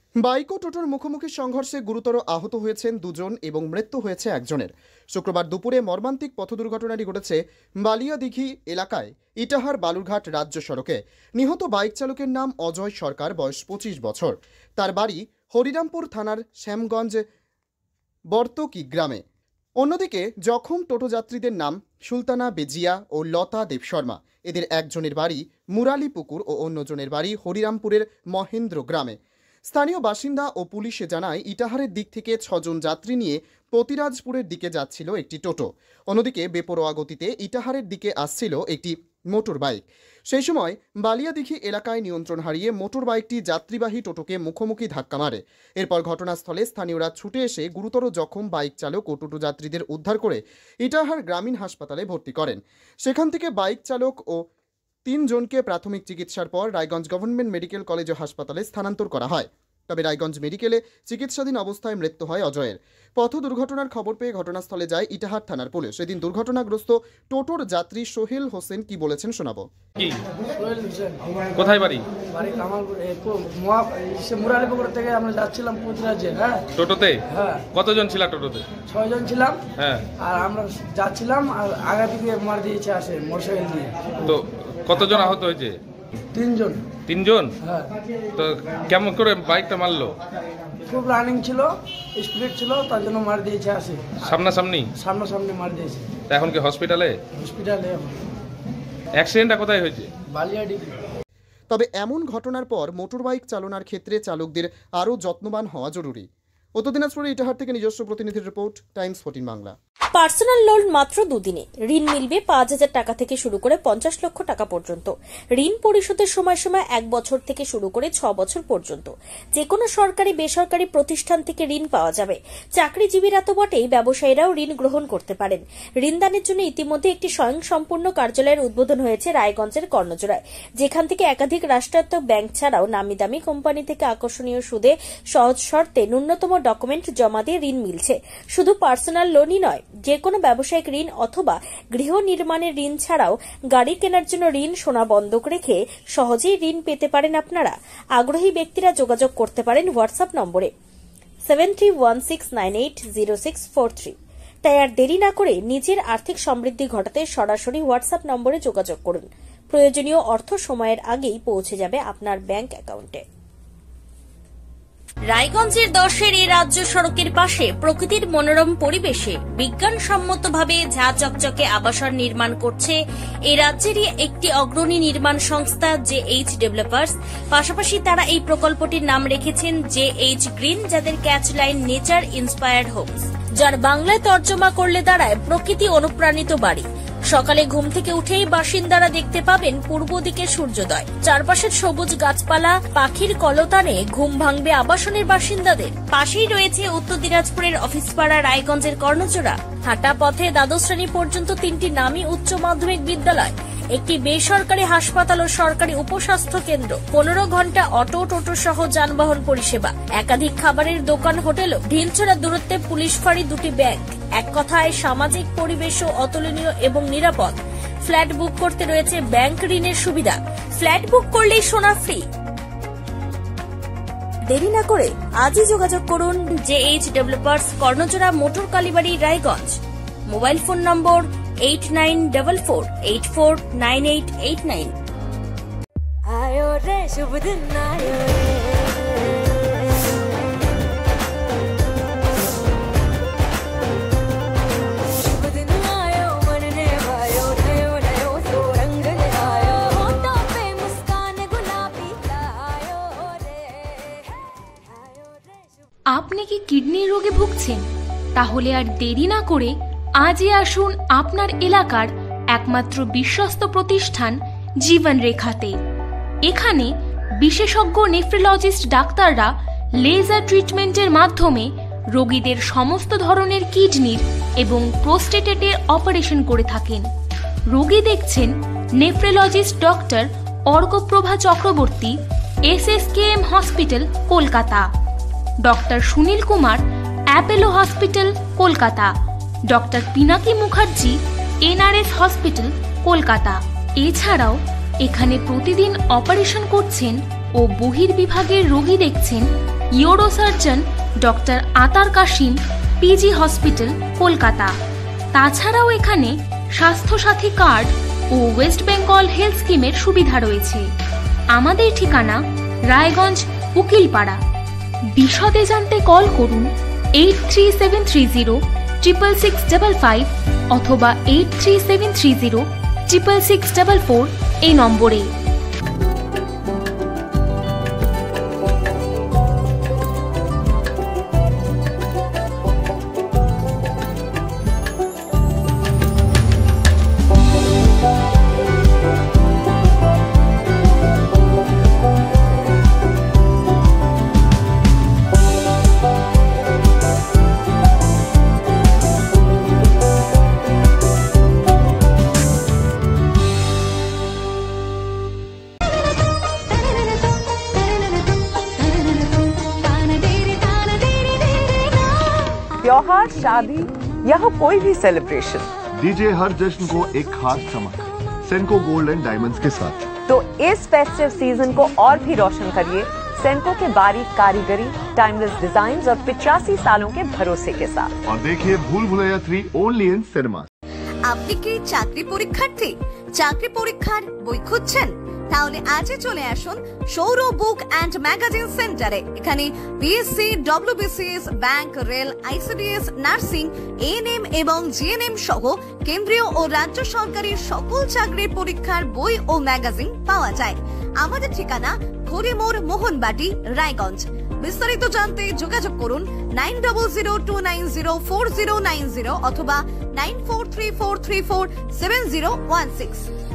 Bike ও টোটোর মুখোমুখি সংঘর্ষে গুরুতর আহত হয়েছেন দুজন এবং মৃত্যু হয়েছে একজনের। শুক্রবার দুপুরে মর্মান্তিক পথ দুর্ঘটনাটি ঘটেছে বালিয়াদিঘি এলাকায় ইটাহার বালুরঘাট রাজ্য সড়কে। নিহত বাইক চালকের নাম অজয় সরকার, বয়স 25 বছর। তার বাড়ি হরিরামপুর থানার শ্যামগঞ্জ বর্তকি গ্রামে। অন্যদিকে জখম টোটো যাত্রীদের নাম সুলতানা বেজিয়া ও লতা দেবশর্মা। এদের একজনের বাড়ি মুরালিপুকুর ও অন্যজনের বাড়ি হরিরামপুরের মহেন্দ্র গ্রামে। স্থানীয় বাসিন্দা ও পুলিশে জানায়, ইটাহারের দিক থেকে 6 জন যাত্রী নিয়ে পতিরাজপুরের দিকে যাচ্ছিল একটি টোটো। অন্যদিকে বেপরোয়া গতিতে ইটাহারের দিকে আসছিল একটি মোটর বাইক। সেই সময় বালিয়াদিঘি এলাকায় নিয়ন্ত্রণ হারিয়ে মোটর বাইকটি যাত্রীবাহী টোটোকে মুখোমুখি ধাক্কা মারে। এরপর ঘটনাস্থলে স্থানীয়রা ছুটে এসে গুরুতর জখম বাইক চালক ও টোটো যাত্রীদের উদ্ধার করে ইটাহার গ্রামীণ হাসপাতালে ভর্তি করেন। সেখান থেকে বাইক চালক ও 3 জনকে প্রাথমিক চিকিৎসার পর রায়গঞ্জ গভর্নমেন্ট মেডিকেল কলেজ ও হাসপাতালে স্থানান্তর করা হয়। তবে রায়গঞ্জ মেডিকেলে চিকিৎসাধীন অবস্থায় মৃত্যু হয় অজয়ের। পথ দুর্ঘটনার খবর পেয়ে ঘটনাস্থলে যায় ইটাহার থানার পুলিশ। সেদিন দুর্ঘটনাগ্রস্ত টোটোর যাত্রী সোহেল হোসেন কি বলেছেন শোনাবো। কোথায় বাড়ি? বাড়ি কামালপুরে, মুরালিপুকুর থেকে আমরা যাচ্ছিলাম পুতরাজে। হ্যাঁ, টোটোতে? হ্যাঁ। কতজন ছিল টোটোতে? 6 জন ছিলাম। হ্যাঁ। আর আমরা যাচ্ছিলাম, আর আগা দিকে মার দিয়েছে আসে মোটরসাইকেল দিয়ে। তো কতজন আহত হয়েছে? 3 জন। 3 জন? হ্যাঁ। তো কেমন করে বাইকটা মারলো? খুব রানিং ছিল, স্পিড ছিল, তার জন্য মার দিয়েছে আসে। সামনাসামনি মার দিয়েছে। তা এখন কি হসপিটালে? হসপিটালে। অ্যাক্সিডেন্টটা কোথায় হয়েছে? বালিয়াডিঘি। তবে এমন ঘটনার পর মোটর বাইক চালনার ক্ষেত্রে চালকদের আরও যত্নবান হওয়া জরুরি। উত্তর দিনাজপুরের ইটাহার থেকে নিজস্ব প্রতিনিধির report, Times 14 Bangla. Personal loan মাত্র 2 দিনে ঋণ মিলবে 5,000 টাকা থেকে শুরু করে 50 লক্ষ টাকা পর্যন্ত। ঋণ পরিশোধের সময়সীমা 1 বছর থেকে শুরু করে 6 বছর পর্যন্ত। যে কোনো সরকারি বেসরকারি প্রতিষ্ঠান থেকে ঋণ পাওয়া যাবে। চাকরিজীবীরা তো বটেই, ব্যবসায়ীরাও ঋণ গ্রহণ করতে পারেন। ঋণদানের জন্য ইতিমধ্যে একটি স্বয়ংসম্পূর্ণ কার্যালয়ের উদ্বোধন হয়েছে রায়গঞ্জের কর্ণজোড়ায়, যেখান থেকে একাধিক রাষ্ট্রায়ত্ত ব্যাংক ছাড়াও নামি দামি কোম্পানি থেকে আকর্ষণীয় সুদে সহজ শর্তে ন্যূনতম ডকুমেন্ট জমা দিয়ে ঋণ মিলছে। শুধু পার্সোনাল লোনই নয়, যে কোনো ব্যবসায়িক ঋণ অথবা গৃহ নির্মাণের ঋণ ছাড়াও গাড়ি কেনার জন্য ঋণ, সোনা বন্ধক রেখে সহজেই ঋণ পেতে পারেন আপনারা। আগ্রহী ব্যক্তিরা যোগাযোগ করতে পারেন হোয়াটসঅ্যাপ নম্বরে 7316980643। তাই আর দেরি না করে নিজের আর্থিক সমৃদ্ধি ঘটাতে সরাসরি হোয়াটসঅ্যাপ নম্বরে যোগাযোগ করুন। প্রয়োজনীয় অর্থ সময়ের আগেই পৌঁছে যাবে আপনার ব্যাংক অ্যাকাউন্টে। রায়গঞ্জের 10-এর এই রাজ্য সড়কের পাশে প্রকৃতির মনোরম পরিবেশে বিজ্ঞানসম্মতভাবে ঝা চকচকে আবাসন নির্মাণ করছে এই রাজ্যেরই একটি অগ্রণী নির্মাণ সংস্থা JH ডেভেলপার্স। পাশাপাশি তারা এই প্রকল্পটির নাম রেখেছেন JH গ্রিন, যাদের catch line nature inspired homes, যার বাংলায় তর্জমা করলে দাঁড়ায় প্রকৃতি অনুপ্রাণিত বাড়ি। সকালে ঘুম থেকে উঠেই বাসিন্দারা দেখতে পাবেন পূর্ব দিকে সূর্যোদয়। চারপাশের সবুজ গাছপালা, পাখির কলতানে ঘুম ভাঙবে আবাসনের বাসিন্দাদের। পাশেই রয়েছে উত্তর দিনাজপুরের অফিসপাড়া রায়গঞ্জের কর্ণজোড়া। হাঁটা পথে দ্বাদশ শ্রেণী পর্যন্ত 3টি নামী উচ্চ মাধ্যমিক বিদ্যালয়, একটি বেসরকারি হাসপাতাল ও সরকারি উপস্বাস্থ্য কেন্দ্র, 15 ঘন্টা অটো, টোটো সহ যানবাহন পরিষেবা, একাধিক খাবারের দোকান, হোটেল, ঢিলছড়া দূরত্বে পুলিশ ফাঁড়ি, 2টি ব্যাংক। এক কথায় সামাজিক পরিবেশও অতুলনীয় এবং নিরাপদ। ফ্ল্যাট বুক করতে রয়েছে ব্যাংক ঋণের সুবিধা। ফ্ল্যাট বুক করলেই সোনা ফ্রি। দেরি না করে আজই যোগাযোগ করুন JH developers, Karnajora, motor Kalibari, Raiganj. Mobile phone number 8944849889। आयो रे शुभ दिन आयो रे, शुभ दिन आयो मन ने भायो, नयो नयो सो रंग ले आयो, होठों पे मुस्कान गुलाबी आयो रे, आयो रे। আপনি কি কিডনি রোগে ভুগছেন? তাহলে আর দেরি না করে আজই আসুন আপনার এলাকার একমাত্র বিশ্বস্ত প্রতিষ্ঠান জীবন রেখাতে। এখানে বিশেষজ্ঞ নেফ্রোলজিস্ট ডাক্তাররা লেজার ট্রিটমেন্টের মাধ্যমে রোগীদের সমস্ত ধরনের কিডনির এবং প্রোস্টেটের অপারেশন করে থাকেন। রোগী দেখছেন nephrologist doctor Arkaprava Chakraborty, SSKM hospital, Kolkata. Doctor Sunil Kumar, Apollo hospital, Kolkata. Doctor Pinaki Mukherjee, NRS hospital, Kolkata. এছাড়াও এখানে প্রতিদিন অপারেশন করছেন ও বহির্বিভাগের রোগী দেখছেন ইউরোসার্জন ডক্টর আতার কাশিম, পিজি হসপিটাল, কলকাতা। তাছাড়াও এখানে স্বাস্থ্যসাথী কার্ড ও ওয়েস্ট বেঙ্গল হেলথ স্কিমের সুবিধা রয়েছে। আমাদের ঠিকানা রায়গঞ্জ, উকিলপাড়া। বিশদে জানতে কল করুন 8373306655 অথবা 8373066644 এই নম্বরে। त्योहार, शादी या हो कोई भी सेलिब्रेशन, दीजिए हर जश्न को एक खास चमक सेंको गोल्ड एंड डायमंड्स के साथ। तो इस फेस्टिव सीजन को और भी रोशन करिए सेंको के बारीक कारीगरी, टाइमलेस डिजाइन और 85 सालों के भरोसे के साथ। और देखिए भूल भुलैया 3 ओनली इन सिनेमा। আপনি কি চাকরি পরীক্ষার্থী? চাকরি পরীক্ষার বই খুঁজছেন? তাহলে আজই চলে আসুন সৌর বুক অ্যান্ড ম্যাগাজিন সেন্টারে। এখানে BSc, WBCS, bank, rail, ICDS, nursing, ANM এবং জিএনএম সহ কেন্দ্রীয় ও রাজ্য সরকারি সকল চাকরির পরীক্ষার বই ও ম্যাগাজিন পাওয়া যায়। আমাদের ঠিকানা ঘড়িমোড়, মোহনবাটি, রায়গঞ্জ। বিস্তারিত জানতে যোগাযোগ করুন 9002904090 অথবা 9434347016।